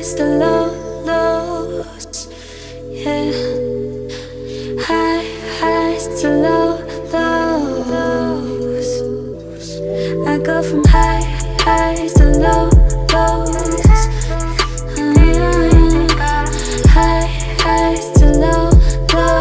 highs to lows, yeah. Highs to lows. I go from highs to lows. Highs to lows,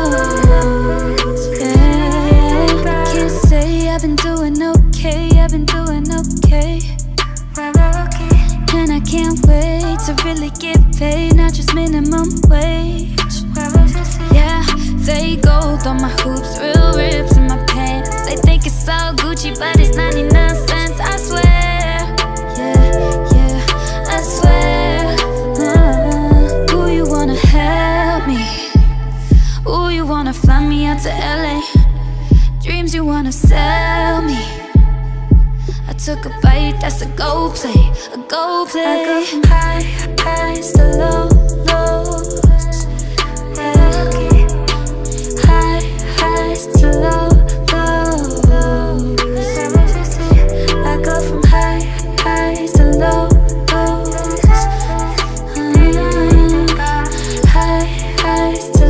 yeah. Can't say I've been doing okay, I've been doing okay. And I can't wait to really get paid, not just minimum wage. Yeah, they gold on my hoops, real rips in my pants. They think it's all Gucci, but it's 99 cents, I swear. Yeah, I swear. Ooh, you wanna help me? Ooh, you wanna fly me out to LA? Dreams you wanna sell me? I took a bite, that's a go play, a go play. I go from highs to lows, yeah. Highs to lows. I go from highs to lows, highs to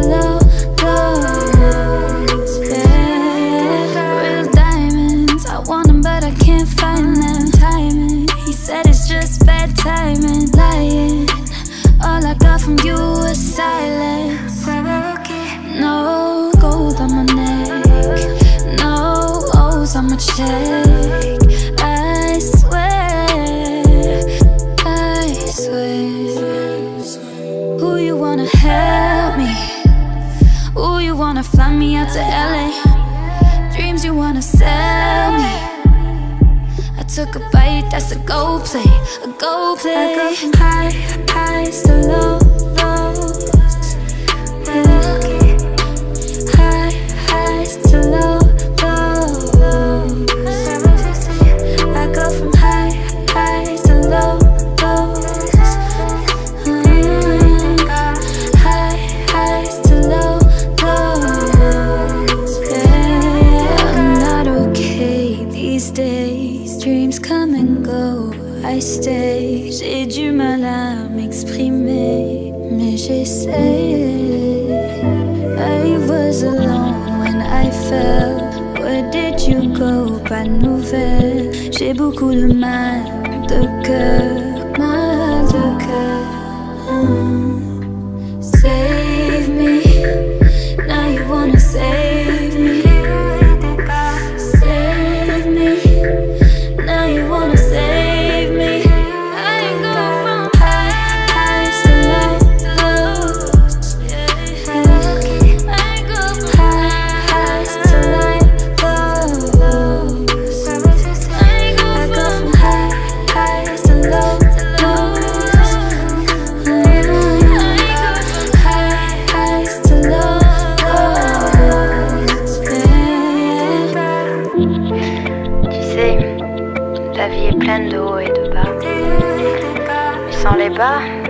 lows, yeah. Real diamonds, I want them but I can't find them. Timing, he said it's just bad timing. Lying, all I got from you was silence. No gold on my neck, no O's on my check. I swear, I swear. Ooh, you wanna help me? Ooh, you wanna fly me out to LA? Dreams you wanna sell me? I took a bite, that's a go play, a go play. I go from highs to lows, yeah. Highs to lows. I go from highs to lows, highs to lows, yeah. I'm not okay these days. Dreams come and go, I stay. J'ai du mal à m'exprimer, mais j'essaie. I was alone when I fell. Where did you go? Pas de nouvelles. J'ai beaucoup de mal de cœur, mal de cœur. Save me, now you wanna save me. Save me, now you wanna save me. I go from highs to lows, yeah. I go from highs to lows. I go from highs to lows. I go from highs to lows, yeah. Tu sais, la vie est pleine de hauts et de bas. Mais sans les bas,